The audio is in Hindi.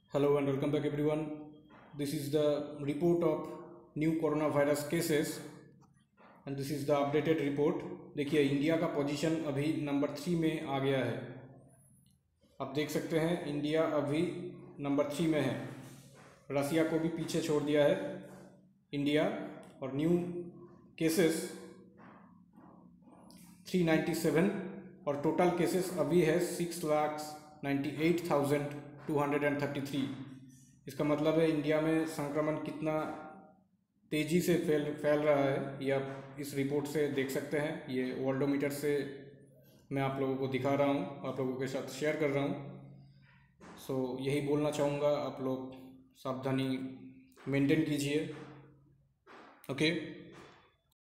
Hello and welcome back everyone. This is the report of new coronavirus cases and this is the updated report. देखिए इंडिया का पोजीशन अभी नंबर 3 में आ गया है. आप देख सकते हैं इंडिया अभी नंबर 3 में है. रसिया को भी पीछे छोड़ दिया है इंडिया. और न्यू केसेस 397 और टोटल केसेस अभी है 6,98,233. इसका मतलब है इंडिया में संक्रमण कितना तेज़ी से फैल रहा है ये आप इस रिपोर्ट से देख सकते हैं. ये वर्ल्डोमीटर से मैं आप लोगों को दिखा रहा हूँ, आप लोगों के साथ शेयर कर रहा हूँ. सो यही बोलना चाहूँगा, आप लोग सावधानी मेंटेन कीजिए. ओके.